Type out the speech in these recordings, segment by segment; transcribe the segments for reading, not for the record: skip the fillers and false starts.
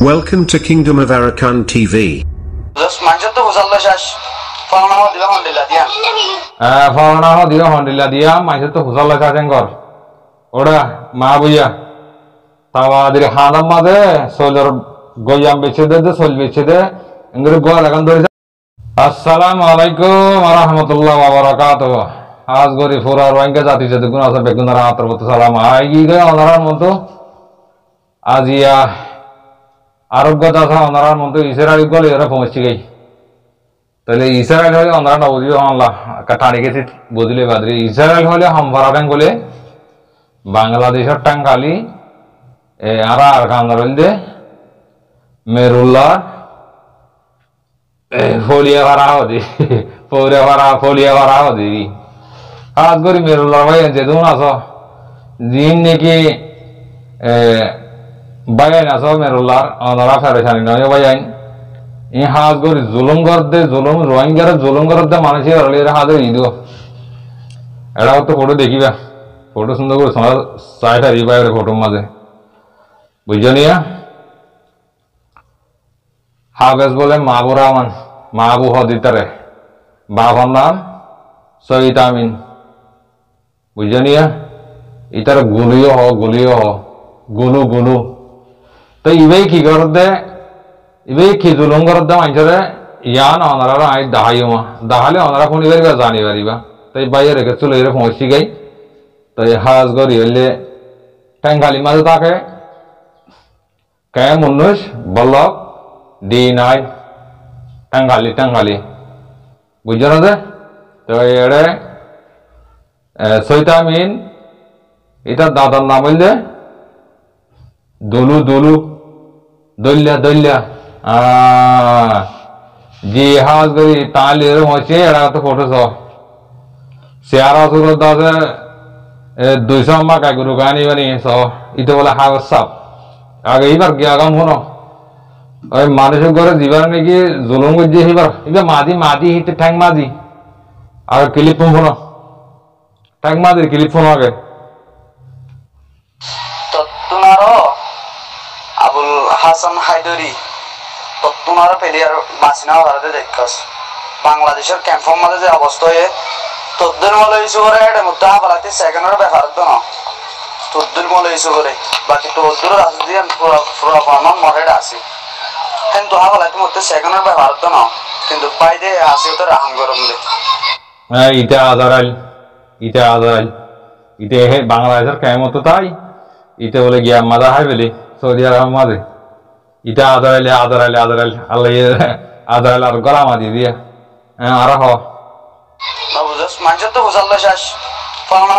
Welcome to Kingdom of Arakan TV. Manjat to Husalla Shash. Fauna Diva Hondilla Diam. Fauna Diva Hondilla Diam, Manjat to Husalla Shangor. Oda Mabuya. Tawadir Hanamade, Solar Goyam Bichede, the Sol Bichede, and Gurgua. Assalamu alaikum wa rahmatullahi wa barakatuh. Asgori Fura Rangazati, the Gunas of Begunara, Salam. I give on Monto Azia. আরবগত আছে অনারার মতো Israel গলে এরা পৌঁছে তাহলে Israel হলে অনারা বুঝিও আল্লাহ কাটাড়ি গেছে বুঝলে বাদরি Israel হলে হামভারাবেন বলে বাংলাদেশের টাঙ্গালি আরা আর কান্দারল দে মেরুল্লাহ ফলিয়া ভাড়া হদি ফলিয়া ভাড়া হদি আজ করি মেরুল্লাহ ভাই যেদুন আছো দিন নাকি Bayan aso merullar, onara fereshani noye bayan. In has got zulum gorde, zulum, roingar, zulum gorde, manashi earlier had a ido. About the photo dekiva. Photos on the site, I revive a photo maze. Bujonia Harvest Bole Maburaman, Mabu Hoditare, Bavanam, so itamin. Bujonia Itar Gulio, Gulu. তো eBay কি করতে eBay কি জুলুম করতে মানছরে ইয়ান অনারা I দাহাইমা দাহালে অনারা কোন ইবের জানি পারিবা তাই বাইরে রেখে চলে এর পৌঁছি গই তাই হাজ গরি হলে টাঙ্গালি মাঝে থাকে কে মনুষ বলক D9 টাঙ্গালি বুঝছো না তো এড়ে সৈতামিন এটা দাদার নাম হইলে Dulu Dolya Ji has gari tali moche era to photo so Siara suro dase duisama ka guru gani bani so ito bola have sap age ibar gya gam hono oi মানুষ করে জীবন নাকি জুলুম করছে এবার ইবা মাদি হিতে ঠ্যাং মাদি আর ক্লিপ ফোন ঠ্যাং মাদির ক্লিপ ফোন আগে তো তোমারও Abul Hasan Haidari তোমার প্লেয়ার বাসিনা ভারতে দেখছস বাংলাদেশের ক্যাম্পের মধ্যে যে অবস্থা হয় তোদের মলে ইস্যু করে এটা মুদ্দা বলাতে সেকেন্ডের ব্যাপার তো না তোদের মলে ইস্যু করে বাকি তোদের রাজনীতি পুরো ফর্মান মরেড আছে কিন্তু বলাতে মুদ্দা সেকেন্ডের ব্যাপার তো না কিন্তু বাইরে আছে তো রাম গরম দে এটা আজারাল এটা হে বাংলাদেশের কিয়ামত তাই এটা বলে গিয়া মাদা হয় বলে সৌদি আরব মাঝে এটা আদারাইলে আল্লাহ আদারাইলে আর গলা মাদি দিয়া আর হ বুঝছ মানছে তো বুঝাল্লা শেষ ফাওনা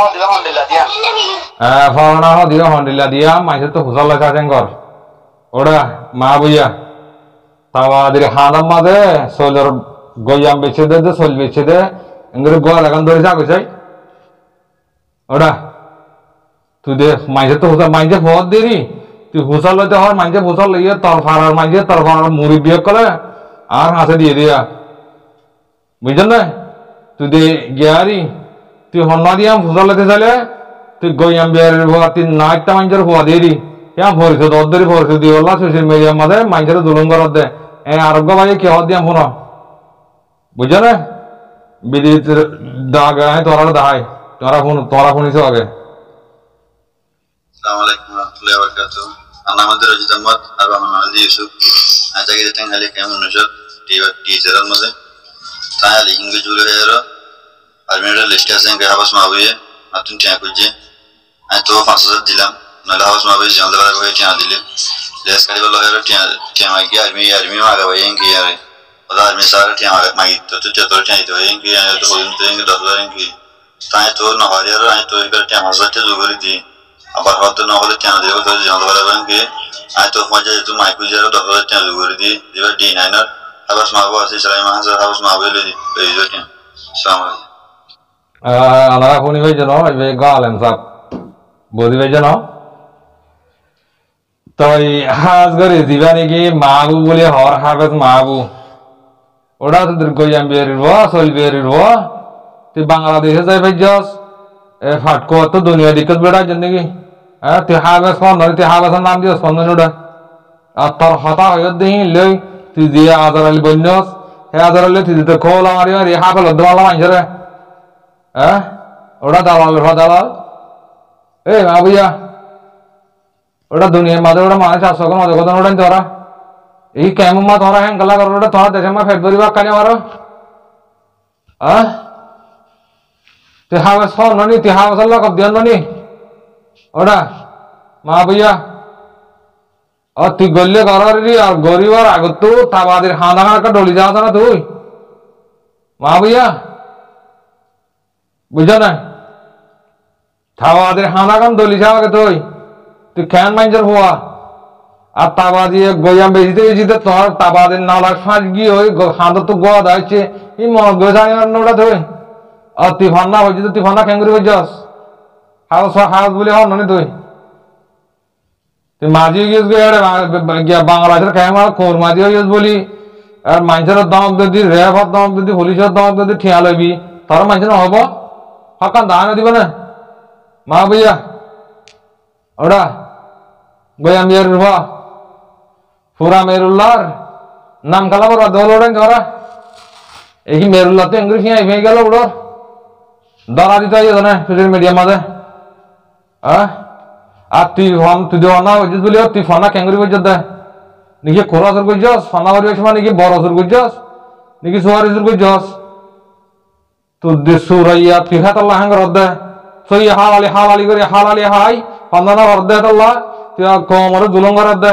দিবা হন্ডিল্লা দিয়া মানছে তো বুঝাল্লা শেষ কর ওরা মা বুইয়া তাওয়াদের হানাম মাঝে সোলর গয়াম বেচে দে সোল বেচে দে এঙ্গরে গোয়া লাগান ধরে যা কইছাই ওরা তুই দে মানছে তো মানছে বহুত দেরি তুই হুসাল লইতে হয় মানছে হুসাল লইয়া তরফার মুড়ি বিয়োগ করে আর হাসে দিয়ে দিয়া বুঝছেন না তুই দে গিয়ারি তুই হন্না দিয়াম হুসাল লইতে চাইলে তুই গইয়াম বিয়ারের ভুয়া তুই না একটা মাঞ্চের ভুয়া দিয়ে দি ভরিছে দরদরি ভরিছে দিয়ে বললা সোশ্যাল মিডিয়ার মাঝে মাঞ্চের জুলুম করার দে আরোগ্য ভাই কে হদ দিয়াম ফোন বুঝছো না বিদিত দাগ তোরা দাহাই তোরা শুনিস আগে Assalamualaikum warahmatullahi wabarakatuh. Anamadir Rajid Ahmad, Abang Ali Yusuf. Aja kita tengah lihat kamu nusuk di jalan mana? Tanya lagi Inggris juga hero. Almira list aja yang habis mabuye, atun tiang kerja. Itu fasa dilam. Nala habis mabuye jangan lepas mabuye tiang dilam. Les kali kalau hero tiang lagi army maga bayi yang kaya. Pada army sara tiang magi tu jatuh tiang itu yang kaya itu holim tu yang dah yang kaya. Tanya tu nak hari hero, tanya tu ibarat tiang masa tu juga di. আবার হয়তো না হলে কেন দেবো তো জানতে পারবেন কি আয় তো মজা যেহেতু মাইকু যারা 10,000 টাকা করে দিই এবার D9 আর হাবাস মাহবুব আছে সালাই মাহাজার হাবাস মাহবুব লই যাই আসসালামু আলাইকুম আলারা ফোনি ভাই জানো এই গালেন সব বদি ভাই জানো তো হাজ করে দিবানি কি মাহবুব বলে হর হাবেস মাহবুব ওটা তো গয়াম বেরিব সল বেরিব তুই বাংলাদেশে যাই ভাই যাস ফাটকো তো দুনিয়া দিকত বেড়া জানি কি তুই হাবেস কোন তুই হাবেসের নাম দিস কোন ওটা আর তোর হতা হয়ে দিই লই তুই দিয়ে আদার আলী বন্যস হে আদার আলী তুই দিতে খোলা মারি মারি হাফেল দোয়ালা মাইছরে হ্যাঁ ওটা দালাল দালাল এই মা বুঝা ওটা দুনিয়ার মাঝে ওটা মানুষ আসো কোনো মাঝে কথা ওটাই তোরা এই কেমন মা তোরা হ্যাঁ গলা করো ওটা তোরা দেশে মা ফেব্রুয়ারি বা কানে মারো হ্যাঁ তুই হাওয়া সর ননি তুই হাওয়া সাল্লা কব দিয়ান ননি ওটা মা বুঝা और तू गल्ले करी और गरीबार आग तो ताबादी हादा का डोली जाता ना तू माँ भैया बुझा ना ताबादी हादा का डोली जाओगे तू कैन माइंजर हुआ और ताबादी गोया बेचते तोर ताबादी नालाक फाज गई हो हादा तो गोवा दाइचे ये मोह गोजाने वाला नोड़ा तू और तिफाना हो जिते तिफाना कैंगरी हो जास हाउस बोले हो नहीं तू মাঝি গিয়েছ বাংলাদেশের খেমার খোর মাঝি হইস বলি আর মানুষের দমক যদি রেফর দমক যদি পুলিশের দমক যদি ঠিয়া লবি তার মানুষ হব হকান দান দিব না মা বুঝা ওটা বইয়া মেয়ের রুবা পুরা মেরুল্লার নাম কালা বড় দল ওড়েন ধরা এই মেরুল্লাহ তো ইংরেজি হয়ে গেল ওড়র ধরা দিতে হয় না সোশ্যাল মিডিয়ার মাঝে হ্যাঁ আর তুই ফানা হইছিস বলি তুই ফানা কেঙ্গুরি বইছ দে নাকি খোলা সুর করছস ফানা বাড়ি সময় নাকি বড় সুর করছস নাকি সোয়ারি সুর করছস তোর দে সুরাইয়া তুই হাত আল্লাহ হাঙ্গ রদ্দে সই হালালি করে হালালি হাই ফান্দানা রদ্দে আল্লাহ তুই কমরে দুলঙ্গ রদ্দে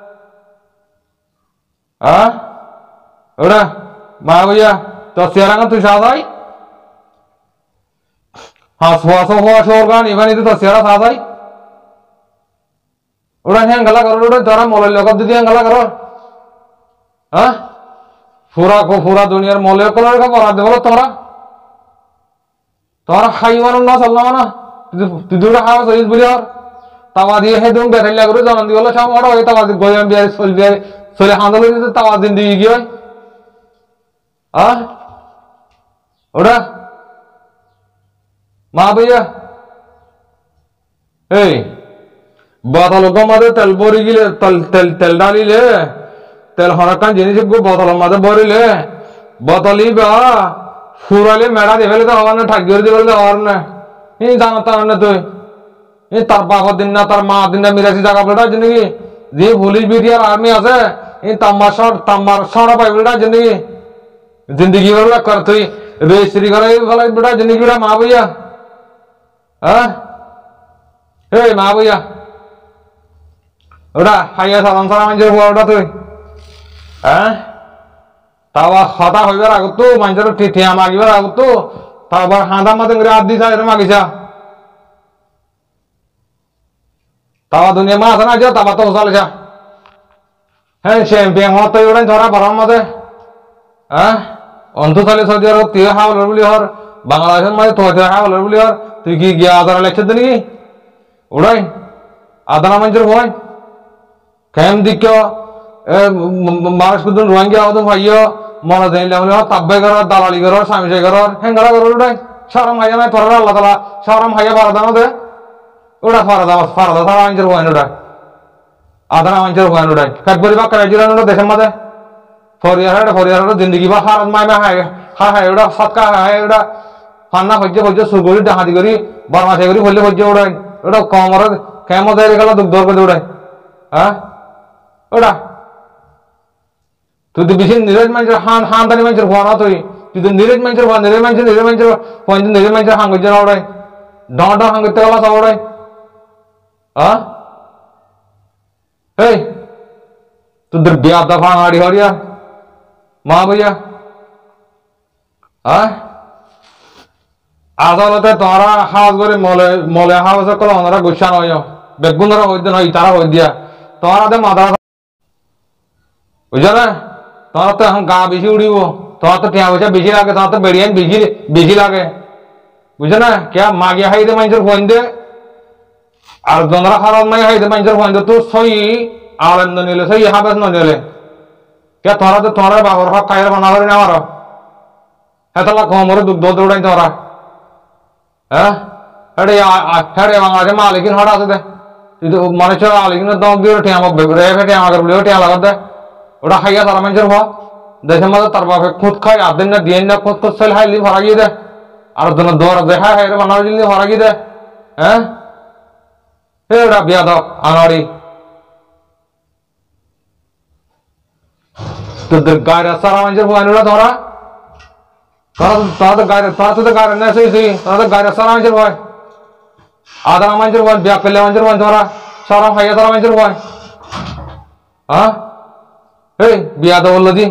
হ্যাঁ ওরা মা ভাইয়া তোর চেয়ারাঙ্গা তুই সাজাই হ্যাঁ হওয়া শোর গান এবার তোর চেয়ারা সাজাই ওটা হ্যাঁ গালা করো ওটা তোরা মলের লোক যদি হ্যাঁ গালা করো হ্যাঁ পুরা দুনিয়ার মলের কলার পড়া দেবো তোরা তোরা খাই মানো না চললাম না তুই দুটা খাওয়া চলিস বলি আর তাওয়া দিয়ে হে তুমি বেঠাইলা করে জানান দি বলো সব ওটা ওই তাওয়া গয়াম বিয়ার চলে হাঁদালে দিতে তাওয়া দিন দিয়ে গিয়ে হ্যাঁ ওটা মা ভাইয়া এই बोतलों मध्य तेल बोरी गिले तेल डालिले तेल हरकान जिनिस बोतलों मध्य बोरिले बोतली बा फुराले मेड़ा देवेले तो हवाने ठागिर देवेले तो हवाने ये जानता है ना तो ये तार बाप दिन ना तार माँ दिन ना मिरासी जगह बेटा जिंदगी ये पुलिस बीटीआर आर्मी आसे ये तमाशा पाई बेटा जिंदगी वाला करते रेस्ट्री करे वाला बेटा जिंदगी बेटा माँ भैया हाँ हे माँ भैया ওটা হাইয়া সালাম মানুষের হওয়া ওটা তুই হ্যাঁ তাওয়া হতা হইবার আগত তো মানুষের ঠিয়া মাগিবার আগত তো তারপর হাঁদা মাতে করে আদ দিছা এরকম মাগিছা তাওয়া দুনিয়া মা আছে না যা তাবা তো চালিছা হ্যাঁ চ্যাম্পিয়ন হওয়ার তো ওটাই ধরা বারোর মাঝে হ্যাঁ অন্ত চালি সৌদি আরব তুই হাওলার বলি হর বাংলাদেশের মাঝে তো হাওলার বলি হর তুই কি গিয়া আদারা লেখছে নাকি ওটাই আদানা মানুষের ভয় কেম দিক মানুষ কুদুন রোহিঙ্গা হতো ভাইয়া মনে দিলে তাব্বাই করার দালালি করার স্বামী করার হেঙ্গারা করার ওটাই সারাম হাইয়া নাই পড়ার আল্লাহ তালা সারাম হাইয়া ফারাদা না দে ওটা ফারাদা তারা মানুষের ভয় ওটাই আদানা মানুষের ভয় ওটাই ফেব্রুয়ারি বা কাজিরান ওটা দেশের মাঝে ফরিয়ার জিন্দগি বা হারাত মাইমা হাই ওটা সৎকা হাই ওটা ফান্না হজ্জে সুগরি ডাহাতি করি বরমাশাই করি ফলে হজ্জে ওটাই ওটা কমর কেমন দেয় গেল দুঃখ দর করে ওটাই হ্যাঁ ওটা তুই তো বেশি নিরজ মানুষের হানদানি মানুষের হওয়া না তুই তো নিরজ মানুষের হওয়া নিরজ মানুষের হাং করছে না ওটাই ডা হাং করতে গেল সব ওটাই হ্যাঁ এই তোদের বিয়া দফা হাড়ি হরিয়া মা ভাইয়া হ্যাঁ আদালতে তোরা হাওয়াজ করে মলে হাওয়াজ করে ওনারা গুচ্ছা নয় বেগুন ধরা হইতে নয় তারা হই দিয়া তোরা দে মাথা বুঝছো না তোরা তো এখন গা বেশি উড়িব তোরা তো টিয়া পয়সা বেশি লাগে তোরা তো বেড়িয়ান বেশি লাগে বুঝছো না কে মাগিয়া খাইতে মানুষের ফোন দে আর জনরা খারাপ নাই খাইতে মানুষের ফোন দে তো সই আলেন নিলে সই হাবেস নিলে কে তোরা তো তোরা বাবর হক খাইলে বানা করে না আমার এতলা কমরে দুধ দৌড়াই তোরা হ্যাঁ হেডে বাংলাদেশে মালিকিন হট আছে দে itu manusia aling itu dong dia tiang apa berapa tiang agar beliau tiang lagat deh udah kaya salah mancer wah desa mata terbaik khud kaya adanya dia ini khud sel hai li faragi deh ada dona dua deh hai itu mana jadi faragi deh udah biar dok angari tuh gaya salah mancer wah ini udah tora tada gaya nasi sih tada gaya salah mancer wah ada mancer wah biar pilih mancer wah tora salah kaya salah mancer wah biar dok lagi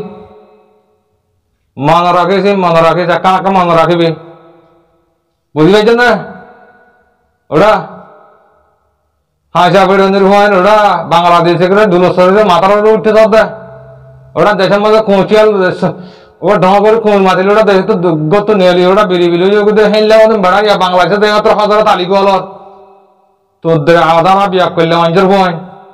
mana rakhi sih cakap mana rakhi bi बुझी गई ना उड़ा हाशा पेड़ निर्भर उड़ा बांग्लादेश के दुलसर से माता रोड उठे जाता उड़ा देश में तो कोचियल वो ढंग पर कोन माते उड़ा देश तो गो तो नेली उड़ा बिरी बिली जो कुछ हिल ले वो तो बड़ा या बांग्लादेश देखा तो हजार ताली को अलग तो दे आधा ना भी आपको ले मंजर हुआ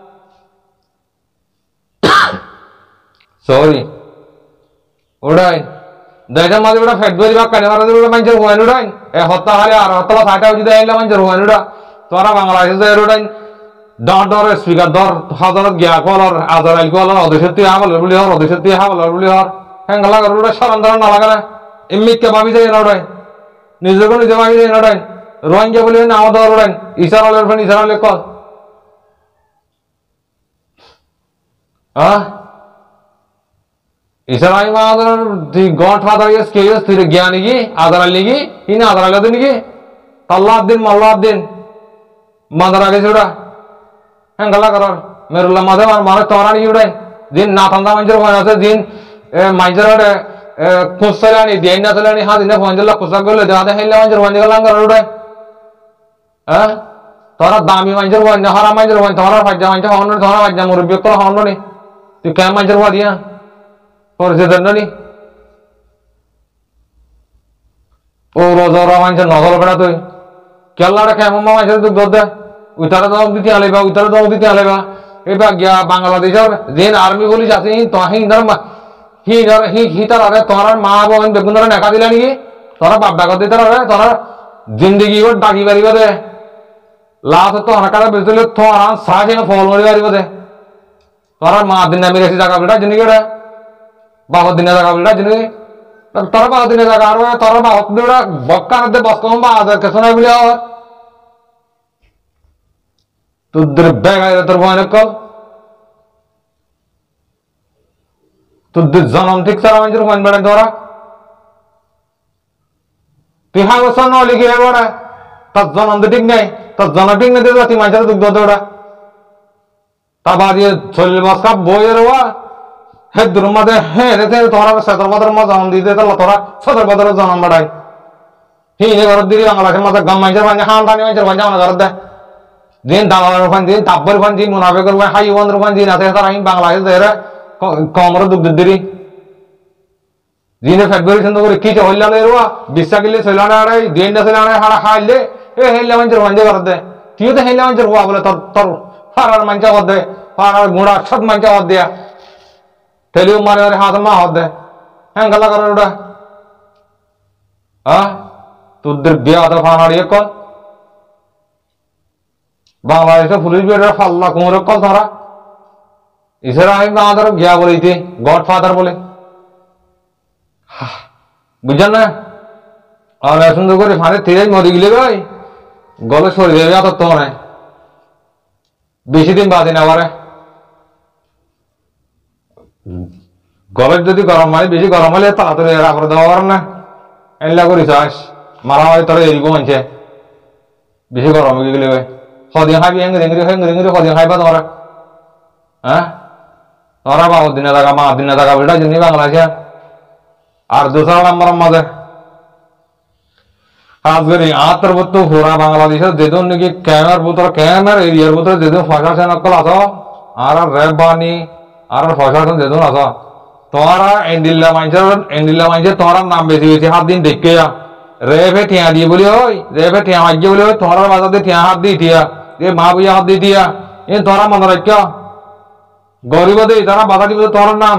सॉरी उड़ा देश में उड़ा फेडरल बाग करने वाला उड़ा मंजर हुआ उड़ा होता हाले आर होता ला साइट आउट जिधर हिला मंजर हुआ उड़ा तो आरा बांग्लादेश से उड़ा डॉट डॉट स्पीकर डॉट हजार गया कॉलर आजार आइल कॉलर अधेशती हाँ बोलर बुली हर अधेशती हाँ बोलर बुली हर हैंगला कर उड़ा शरंदर ना लगा ना इम्मिक के बाबी से उड़ा निज़े को निज़े बाबी से उड़ा रोहिंग्या बोले ना आवाज़ उड़ा इशारा ले फिर इशारा ले call Israel mother the godfather is chaos to the Gyanigi, Adaraligi, in Adaradinigi, Taladin, Maladin, Madaragasuda, Angalakar, Merula Mother, Marathon, Uday, then Nathanda Manjur, one other din, Manjara, Kusalani, the Natalani has enough Angela Kusagul, the other Hilanger, one Yalanga Uday. Tora Dami Manjur, one Hara Manjur, one Tora, Pajamanja, Honor, Tora, Jamurbuka, Honori, the Kam Manjur Wadia. और से धरना नहीं ओ रोज़ोरा वांचन नौकरी पड़ा तो क्या लड़ा क्या मम्मा वांचन तो दोद्दा उतारा तो उम्मीद क्या लेगा ये बाग्या बांग्लादेश और जेन आर्मी बोली जाती हैं तो ही इधर ही तरह है तोरा माँ बहन बेगुंदरा नेका दिला नहीं तोरा बाप बेगो देता रहा तोरा जिंदगी को डाकी बारी बदे लास्ट तो हरकत बिल्कुल तोरा साजे में फॉल होने बारी बदे तोरा माँ दिन में मेरे से जाकर बेटा जिंदगी का बहुत दिन तक बोला जिन्हें तोरा बहुत दिन तक आ रहा है तोरा बहुत बड़ा बक्का नदे बस कौन बात है कैसे नहीं बोला और तो दर्बे का इधर बुआने कल तो जन्म ठीक सारा मंजर बुआन बड़े तोरा तिहां को सुनने वाली क्या है बड़ा तब जन्म ठीक नहीं तब जन्म ठीक नहीं देता तिमांचल दुख दो तोरा तब आज ये छोले बस का बोयर हुआ है दुर्मद है रहते तोरा सदर बदर में जान दी देता तोरा सदर बदर जान बढ़ाई ही ने कर दी बांग्लादेश में गम मंजर बन हां थाने मंजर बन जाना कर दे दिन दावर बन दिन ताबर बन दिन मुनाफे कर हाई वंदर बन दिन आते सारा बांग्लादेश दे रे कमर दुख दिरी दिन फेब्रुआरी से तो की होइला ले रुआ 20 के लिए सोलाना रे दिन से लाना हाड़ा हाइले ए हेला मंजर बन कर दे तियो तो हेला मंजर हुआ बोले तर फारा मंजा कर दे फारा गुड़ा छत मंजा कर दिया तेलुगु मारे वाले हाथ में होते हैं गला करो उड़ा तो दिव्या आता फानाड़ी एक कल बांग्लादेश से पुलिस भी फल्ला कुमर कल थारा इसराइल में आदर क्या बोली थी गॉडफादर बोले बुझन ना और ऐसा तो कोई फाने तेरे मोदी गिले गए गले छोड़ दिया तो तो है 20 दिन बाद ही ना वारे गलत যদি গরম মানে বেশি গরম হলে তাড়াতাড়ি রাখর দেওয়া পারেন না এলা করি চাস মারা হয় তোর এরিগো মানছে বেশি গরম হয়ে গেলে সদিন খাবি হেঙ্গি সদিন খাইবা তোমরা হ্যাঁ তোরা বাবু দিনে থাকা মা দিনে থাকা বেটা জিনি বাংলাদেশে আর दूसरा नंबर मजे खास करी आतर बत्तो पूरा बांग्लादेश दे दो निकी कैमर एरिया बुतर दे दो फाशा से नकल आतो आरा रेबानी आरा फसासन दे दो ना सा तोरा एंडिला मांझे तोरा नाम बेची हाथ दिन देख के या रेफे ठिया दी बोली ओए रेफे ठिया मांझे बोली ओए तोरा बाजा दे ठिया हाथ दी थिया ये माँ भैया हाथ दी थिया ये तोरा मन रखा गौरी बदे तोरा बाजा दी बोले तोरा नाम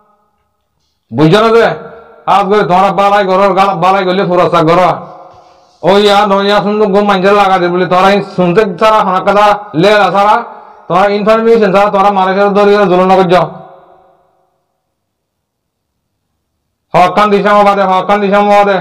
बुझना दे हाथ करे तोरा बालाई गौर बालाई गोले पूरा सा गौर oh ya noya suntuk gua manjel laga deh beli tora suntuk cara hana kada lela sara tora information sara tora Malaysia dori zulun nak jauh hakan disama wade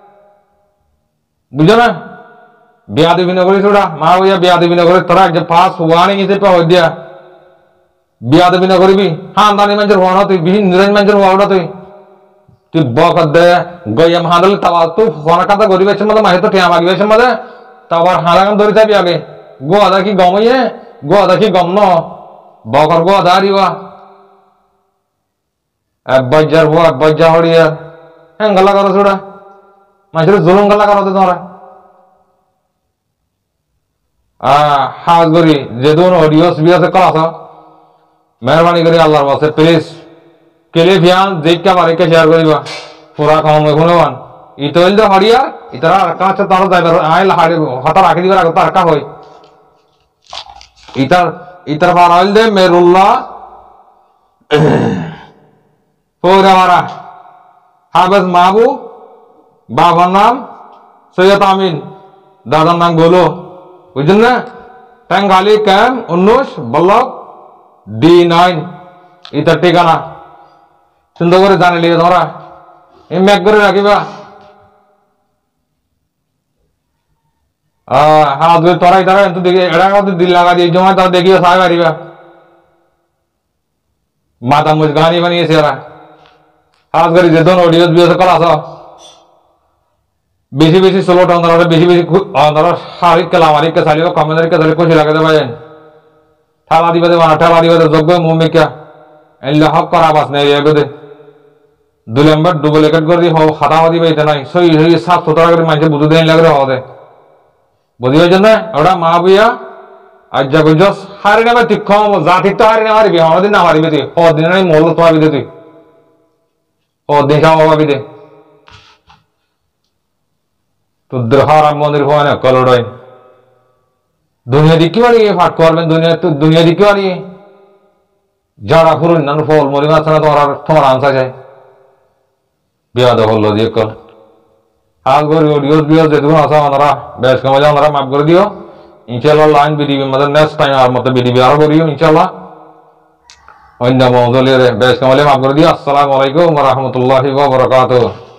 bujo na biar di bina kuri sudah mau ya biar di bina kuri tora jab pas huani ini pe ho dia biar di bina kuri bi handani manjel huana tu bihin niran manjel huana tu bokad de goyam handal tawa tu huana kata gori beche mada mahe to tiam agi beche mada tawar halakan dori tabi age go ada ki gom no bokar go ada riwa bajjar horiya gala karo sudah manjel zulum gala karo tu tora हाथ गरी जे दोनों audios भी ऐसे करा था मेहरबानी करी अल्लाह वास्ते प्लीज केले ध्यान देख के हमारे के शेयर करी बा पूरा काम में होने वान इतोल दे हरिया इतना रखा अच्छा तारो ड्राइवर आए लहाड़े हटा रखी दिया रखता रखा होई इतर बार आइल दे मेरुल्ला पूरा हमारा हाबस माबू बाबा नाम सैयद आमीन दादा नाम बोलो बुझना टंगाली कैम 19 ब्लॉक D9 इतर ठिकाना सुंदर करे जाने लिए थोड़ा ये मैक करे रखी बा हाँ तो थोड़ा इधर है तो देखिए एड़ा का तो दिल लगा दिए जो मैं तो देखिए साग आ रही बा माता मुझगानी बनी है सेरा हाथ करी जे दोनों ऑडियोस भी ऐसे करा सा बेसी स्लो डाउन करा बेसी अंदर हारिक कलामारी के साली को कमेंटरी के साली कुछ लगे दे भाई ठाला दी बदे जग मुंह में क्या एल्ला हक करा बस नहीं ये बदे दुलेंबर डुप्लीकेट कर दी हो खता दी भाई इतना सही साफ सुथरा कर मानसे बुझु देने लग रहे हो दे बुझियो जन्ना ओड़ा मां भैया आज जब जस हारी ने तिखो जाति तो हारी ने हारी भी हम दिन ना हारी भी ओ दिन नहीं मोल तो भी दे ओ देखा होगा भी दे तो दरहारा मंदिर हुआ ना कलोड़ोई दुनिया दिखी वाली है फाट कोर में दुनिया दिखी वाली है जाड़ा खुरुन नन फोल मोरी मासना तुम्हारा आंसर जाए बिया दो होलो दिए कल हाल गोरी ऑडियोस भी दे दूँ आसा हमारा बैच का मजा हमारा माफ कर दियो इंशाल्लाह लाइन वीडियो मतलब नेक्स्ट टाइम और मतलब वीडियो आ रही हो इंशाल्लाह और इन मौजूद ले बैच का मजा माफ कर दिया अस्सलाम वालेकुम व रहमतुल्लाहि व बरकातुहू।